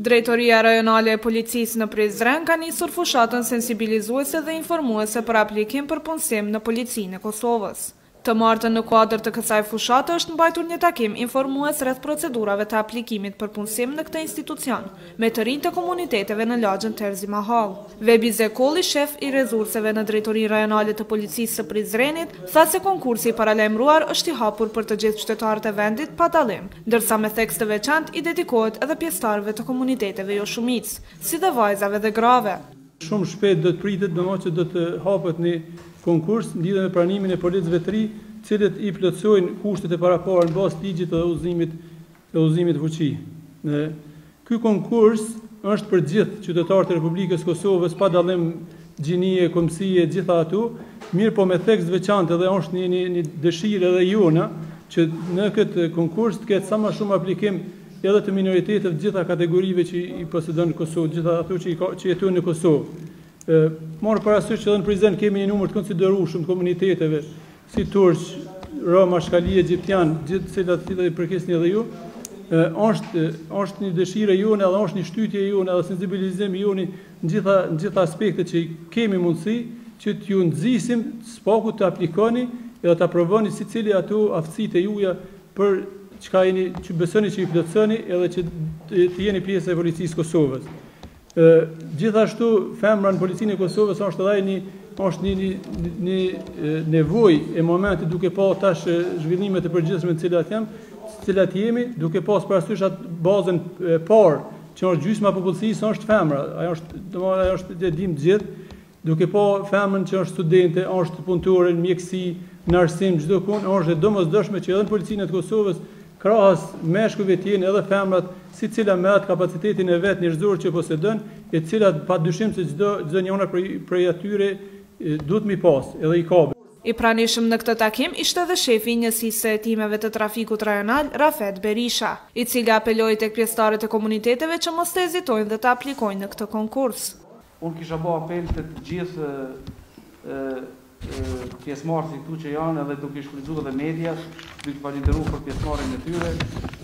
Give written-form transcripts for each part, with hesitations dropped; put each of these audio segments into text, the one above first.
Drejtoria Rajonale e Policisë në Prizren ka nisur fushatën sensibilizuese dhe informuese për aplikim për punësim në Policinë e Kosovës. Të martën në kuadër të kësaj fushate është mbajtur një takim informues rreth procedurave të aplikimit për punësim në këtë institucion, me të rinj të komuniteteve në lagjën Terzi Mahall. Vebi Zekolli, shef i rezurseve në Drejtorinë Rajonale të Policisë së Prizrenit, tha se konkursi i paralajmëruar është i hapur për të gjithë qytetarët e vendit pa dallim, ndërsa me theks të veçantë i dedikohet edhe pjesëtarëve të komuniteteve jo shumicë, si dhe vajzave dhe grave. Shumë shpejt do të pritet që do të hapet një konkurs lidhur me pranimin e policëve të ri, cilët i plotësojnë kushtet e paraparë në bazë të ligjit të udhëzimit fuqi. Ky konkurs është për gjithë qytetarët e Republikës Kosovës pa dallim gjinie, kombësie, gjitha ato, mirë po me theks të veçantë dhe është një dëshirë edhe jona që në këtë konkurs të ketë sa më shumë aplikim edhe të minoriteteve të gjitha kategorive që i posedon Kosovë, gjitha ato që jetojnë në Kosovë. Marë parasysh që edhe në Prizren kemi një numër të konsiderueshëm të komuniteteve, si turq, rom, shkali, egjiptian, gjithë cilat i përkesni edhe ju, është një dëshirë jone, edhe është një shtytje jone, edhe sensibilizim jone në gjitha aspektet që kemi mundësi, që t'ju nxisim spaku të aplikoni edhe të aprovoni si cili ato aftësitë e juja për që besoni që i plotësoni edhe që të jeni pjesë e Policisë Kosovës. Gjithashtu, femra në Policinë e Kosovës është edhe një nevojë e momentit duke pa tash zhvillimet e përgjithshme të cilat jemi, duke pas parasysh atë bazën e parë që është gjysma e popullsisë është femra. Ajo është e dimë të gjithë, duke pa femrën që është studente, është punëtore në mjekësi, në arsim, çdo punë, është e domosdoshme që edhe në Policinë e Kosovës krahas meshkujve të jenë edhe femrat, si cila me atë kapacitetin e vetë njerëzor që posedon, e cilat pa dyshim se çdo njëra prej atyre duhet mi pas, edhe i ka. I pranishëm në këtë takim ishte edhe shefi i njësisë së hetimeve të trafikut rajonal, Rafet Berisha, i cili apeloi tek pjesëtarët e komuniteteve që mos të hezitojnë dhe të aplikojnë në këtë konkurs. Unë kisha bë apel të gjithë pjesëmarrësit këtu që janë edhe duke shfrytzuar edhe mediat, duke falendëruar për pjesëmarrjen e tyre,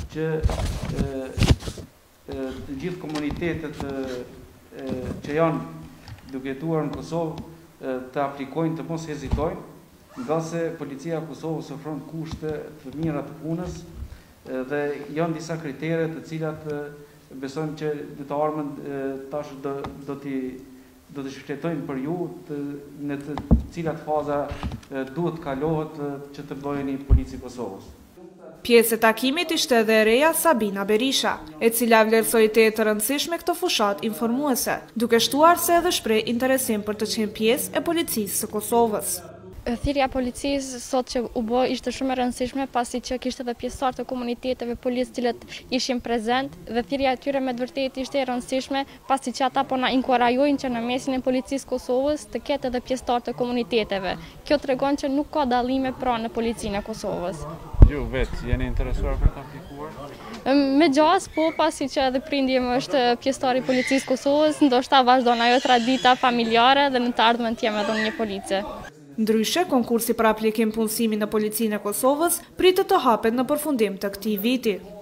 që të gjithë komunitetet që janë duke jetuar në Kosovë të aplikojnë, të mos hezitojnë, nga se Policia e Kosovës ofron kushte të mira të punës dhe janë disa kritere të cilat besojmë që detyrohen tash do të shpjetojnë për ju në të cilat faza duhet kalohet që të bëheni Polici Kosovës. Pjesë e takimit ishte edhe reja Sabina Berisha, e cila vlerësoi të rëndësishme këtë fushat informuese, duke shtuar se edhe shpreh interesim për të qenë pjesë e Policisë së Kosovës. Thirrja e policisë sot që u bë ishte shumë e rëndësishme pasi që kishte edhe pjesëtar të komuniteteve policë cilët ishin prezent dhe thirrja e tyre me të vërtetë ishte e rëndësishme pasi që ata po na inkurajojnë që në mesin e Policisë Kosovës të ketë edhe pjesëtar të komuniteteve. Kjo tregon që nuk ka dallime pranë në Policinë e Kosovës. Ju vetë jeni interesuar për të aplikuar? Me gjas, po pasi që edhe prindjem është pjesëtar i Policisë Kosovës, ndoshta vazhdon ajo tradita familjare dhe në të ardhmen të jem edhe një police. Ndryshe, konkursi për aplikim punësimi në Policinë e Kosovës pritet të hapet në përfundim të këtij viti.